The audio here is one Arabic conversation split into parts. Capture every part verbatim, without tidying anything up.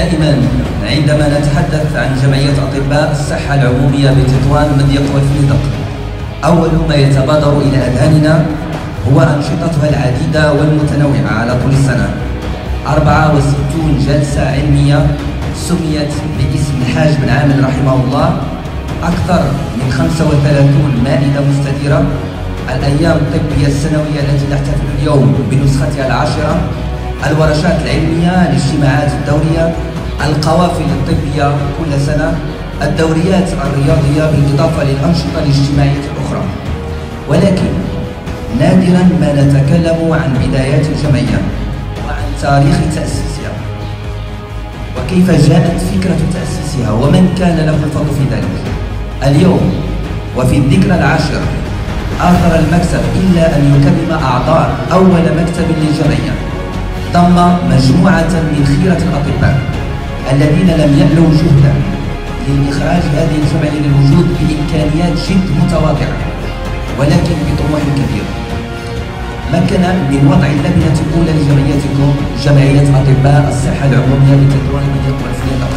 دائما عندما نتحدث عن جمعية أطباء الصحة العمومية بتطوان مضيق والفنيدق، أول ما يتبادر إلى أذهاننا هو أنشطتها العديدة والمتنوعة على طول السنة. أربعة وستين جلسة علمية سميت باسم الحاج بن عامر رحمه الله، أكثر من خمسة وثلاثين مائدة مستديرة، الأيام الطبية السنوية التي نحتفل اليوم بنسختها العاشرة، الورشات العلمية، الاجتماعات الدورية، القوافل الطبية كل سنة، الدوريات الرياضية، بالإضافة للأنشطة الاجتماعية الأخرى. ولكن نادرا ما نتكلم عن بدايات الجمعية وعن تاريخ تأسيسها وكيف جاءت فكرة تأسيسها ومن كان له الفضل في ذلك. اليوم وفي الذكرى العاشرة آثر المكتب إلا أن يكرم أعضاء أول مكتب للجمعية، ضم مجموعة من خيرة الأطباء الذين لم يألوا جهدا لإخراج هذه الجمعية للوجود بإمكانيات جد متواضعة ولكن بطموح كبير. مكن من وضع اللبنة الأولى لجمعيتكم جمعية أطباء الصحة العمومية بتطوان مضيق والفنيدق.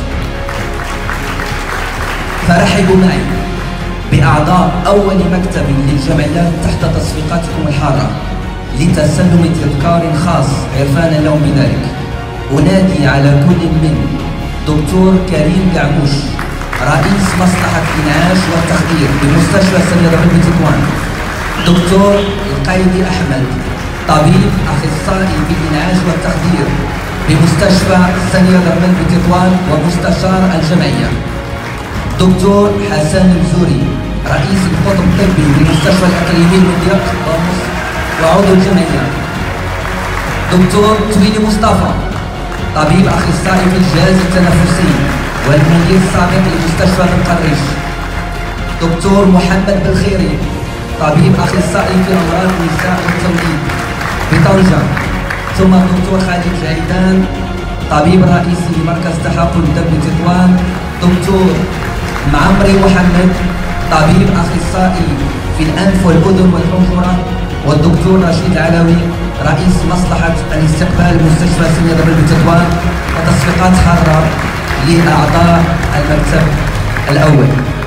فرحبوا معي بأعضاء أول مكتب للجمعية تحت تصفيقاتكم الحارة لتسلم تذكار خاص عرفانا لهم بذلك. أنادي على كل من دكتور كريم قعموش رئيس مصلحة الإنعاش والتخدير بمستشفى سيدة ربيع بتطوان، دكتور القايدي أحمد طبيب أخصائي بالإنعاش والتخدير بمستشفى سيدة ربيع بتطوان ومستشار الجمعية، دكتور حسن الزوري رئيس القطب الطبي بمستشفى الأكاديمي المضيق وعضو الجمعية، دكتور تويلي مصطفى طبيب أخصائي في الجهاز التنفسي والمدير السابق لمستشفى القريش، دكتور محمد بالخيري طبيب أخصائي في أمراض النساء والتوليد بطنجة، ثم الدكتور خالد جعيدان طبيب رئيسي لمركز تحقن الدم بتطوان، دكتور معمري محمد طبيب أخصائي في الأنف والأذن والحنجرة، والدكتور رشيد العلوي رئيس مصلحة الاستقبال مستشفى سيدة ربيع بتطوان. وتصفيقات حارة لأعضاء المكتب الأول.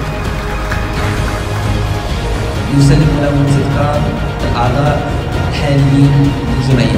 يسلم لهم تذكار الأعضاء الحاليين للجمعية.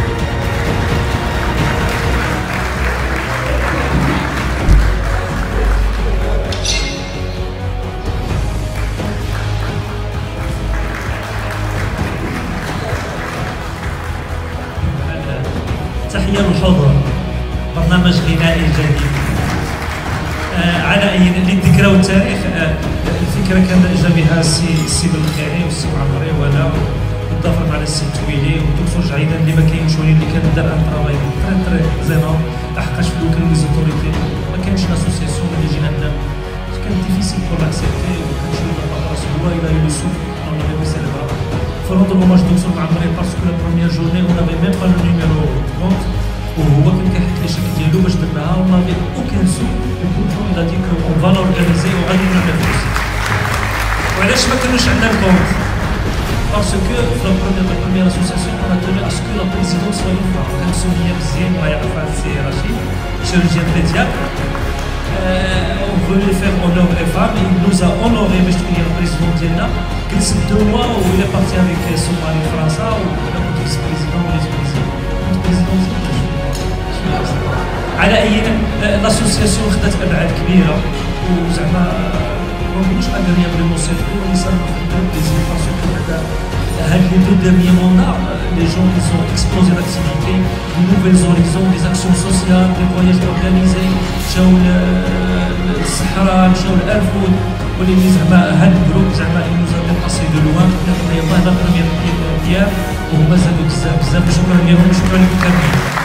تحية للحضور برنامج غنائي جديد. آه على أي للذكرى والتاريخ. آه الفكرة كان جا بها السي السي بالخيري والسي معمري وأنا بالإضافة مع السي تويلي والدكتور جعيدان اللي ما كاينش ولكن اللي كان دار ان ترافاي تري تري زينون، لحقاش في الوكل لي زوتوريتي ما كانش لاسوسياسيون اللي جينا لنا كان ديفيسيل بور لاكسبتي وكان شويه د الباطاس هو الى يو سوف اون افي بي سيليبرا فروند لوماج دكتور معمري باسكو لا بروميير جورني اون افي ميم با لو نيميرو كونت وهو كان كيحط لي شيك ديالو باش درناها اون افي اوكان سو وكل إلا ديك اون فالور اورغانيزي وغادي نعمل فلوس. وعلاش ما كانوش عندنا الكونت؟ باسكو في لا بروميير اسوسياسيون انا توني اسكو لا بريزيدون سوا اون فام كان سميه مزيان ما يعرفها السي رشيد chirurgien pédiatre. On veut lui faire honneur les femmes, il nous a honoré باش تكون هي البريزيدون ديالنا. كنت سدو هو ولا بارتي افيك سون ماري فرنسا ولا كنت فيس بريزيدون ولا بريزيدون كنت بريزيدون. على اي لاسوسياسيون خدات ابعاد كبيره وزعما ما نقولوش اغريابل موسيقي ولسان مخدم بليزير باسكو هاد لي دو ديرنيي موندا لي جون كي سون اكسبلوزي داكتيفيتي دي نوفيل زوريزون دي اكسيون سوسيال دي فواياج اورغانيزي مشاو للصحراء مشاو للارفود ولكن زعما هاد الجروب زعما اللي نوزا ديباسي دو لوان يلاه هذا البروميير ديال وهما زادوا بزاف بزاف. شكرا لهم شكرا لكم كاملين.